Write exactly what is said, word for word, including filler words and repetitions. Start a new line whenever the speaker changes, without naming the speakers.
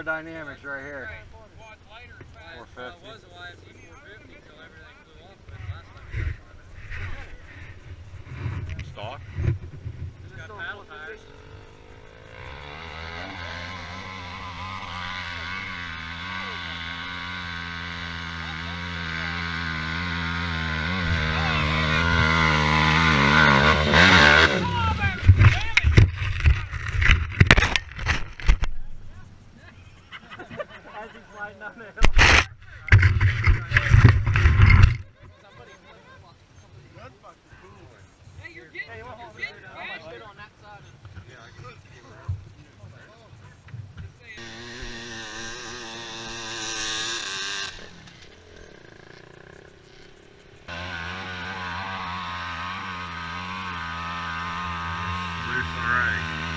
aerodynamics right here. four fifty. Stock?
It's got paddle tires. As he's sliding down the hill. Hey, you're getting, hey, you're getting bashed on that side. Yeah, I can.
Loose and right.